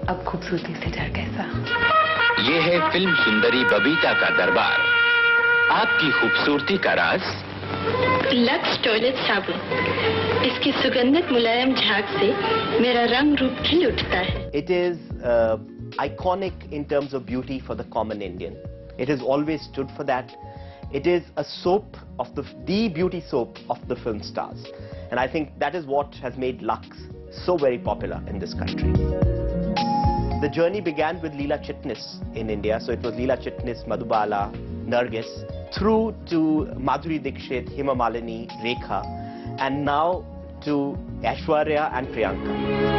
अब खूबसूरती से डर कैसा। ये है फिल्म सुंदरी बबीता का दरबार। आपकी खूबसूरती का राज लक्स टॉयलेट साबुन। इसकी सुगंधित मुलायम झाग से मेरा रंग रूप खिल उठता है। It is iconic in terms of beauty for the common Indian. It has always stood for that. It is a soap of the beauty soap of the film stars. And I think that is what has made Lux so very popular in this country. The journey began with Leela Chitnis in India. So it was Leela Chitnis, Madhubala, Nargis, through to Madhuri Dixit, Hema Malini, Rekha, and now to Aishwarya and Priyanka.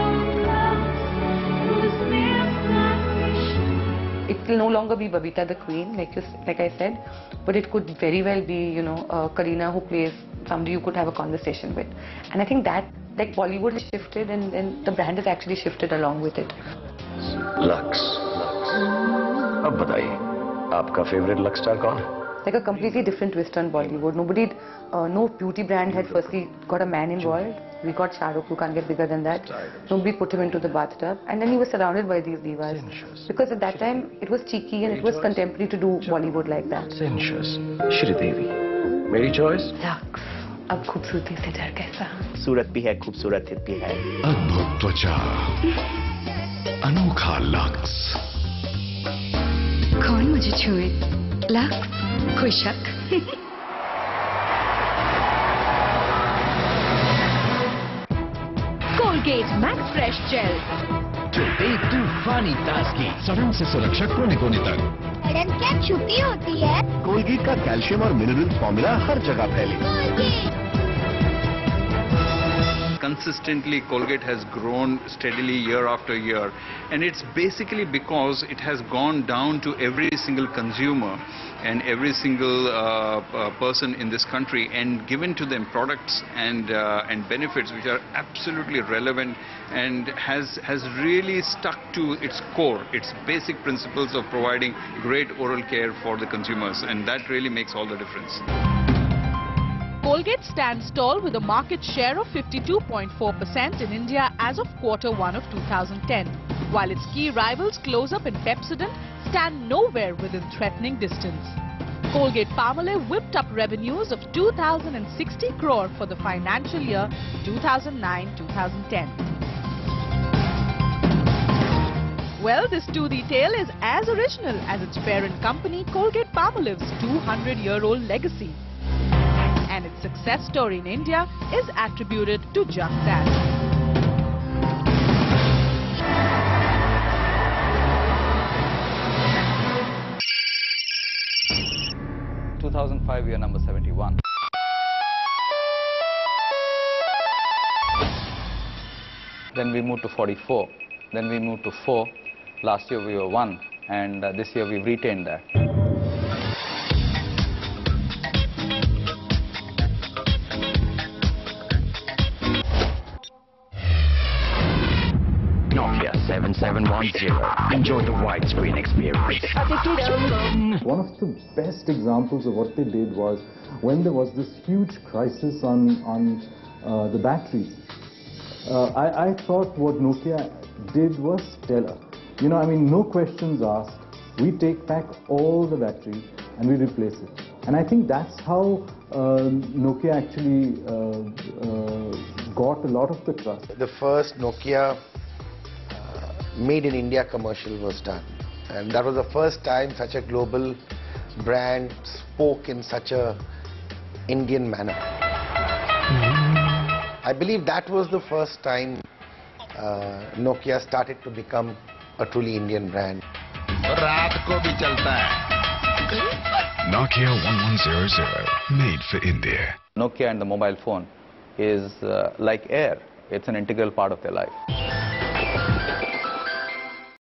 It will no longer be Babita the Queen, like I said, but it could very well be, you know, Kareena, who plays somebody you could have a conversation with. And I think that, like, Bollywood has shifted and the brand has actually shifted along with it. Lux. अब बताइए, आपका favorite Lux star कौन है? Like a completely different twist on Bollywood. No beauty brand had firstly got a man involved. We got Shah Rukh, who can't get bigger than that. Nobody put him into the bathtub. And then he was surrounded by these divas. Because at that time, it was cheeky and it was contemporary to do Bollywood like that. Sensuous. Shri Devi. मेरी choice? Lux. अब खूबसूरती से डर कैसा। सूरत भी है, खूबसूरत भी है। अद्भुत त्वचा, अनोखा लक्स। कौन मुझे छुए? लक्स, खुशक। Colgate Max Fresh Gel जो एक तूफानी ताजगी, सड़न से सुरक्षा कोने-कोने तक। सड़न क्या छुपी होती है? कोलगेट का कैल्शियम और मिनरल फॉर्मूला हर जगह फैले। Consistently, Colgate has grown steadily year after year, and it's basically because it has gone down to every single consumer and every single person in this country and given to them products and benefits which are absolutely relevant, and has really stuck to its core, its basic principles of providing great oral care for the consumers, and that really makes all the difference. Colgate stands tall with a market share of 52.4% in India as of Q1 of 2010, while its key rivals Close-Up and Pepsodent stand nowhere within threatening distance. Colgate-Palmolive whipped up revenues of 2,060 crore for the financial year 2009-2010. Well, this 2D tale is as original as its parent company Colgate-Palmolive's 200-year-old legacy. And its success story in India is attributed to just that. In 2005, we are number 71. Then we moved to 44. Then we moved to 4. Last year we were 1, and this year we've retained that. Nokia 7710. Enjoy the widescreen experience. One of the best examples of what they did was when there was this huge crisis on the batteries. I thought what Nokia did was stellar. You know, I mean, no questions asked. We take back all the batteries and we replace it. And I think that's how Nokia actually got a lot of the trust. The first Nokia made in India commercial was done. And that was the first time such a global brand spoke in such a Indian manner. I believe that was the first time Nokia started to become a truly Indian brand. Nokia 1100, made for India. Nokia and the mobile phone is like air. It's an integral part of their life.